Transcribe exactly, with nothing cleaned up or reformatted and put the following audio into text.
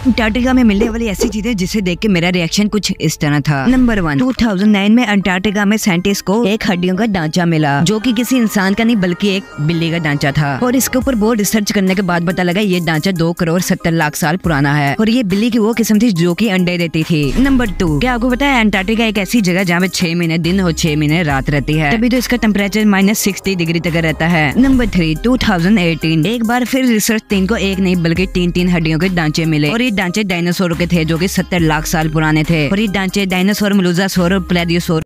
Antarctica में मिलने वाली ऐसी चीजें जिसे देख के मेरा रिएक्शन कुछ इस तरह था। नंबर वन, दो हज़ार नौ में अंटार्कटिका में साइंटिस्ट को एक हड्डियों का ढांचा मिला जो कि किसी इंसान का नहीं बल्कि एक बिल्ली का ढांचा था। और इसके ऊपर बहुत रिसर्च करने के बाद पता लगा ये ढांचा दो करोड़ सत्तर लाख साल पुराना है और ये बिल्ली की वो किस्म थी जो कि अंडे देती थी। नंबर टू, क्या आपको पता है अंटार्कटिका एक ऐसी जगह जहाँ पे छह महीने दिन और छह महीने रात रहती है, तभी तो इसका टेम्परेचर माइनस सिक्सटी डिग्री तक रहता है। नंबर थ्री, दो हज़ार अठारह एक बार फिर रिसर्च टीम को एक नहीं बल्कि तीन तीन हड्डियों के ढांचे मिले और ये ढांचे डायनासोर के थे जो कि सत्तर लाख साल पुराने थे और ये ढांचे डायनासोर, मेलुजासोर और प्लेजियोसोर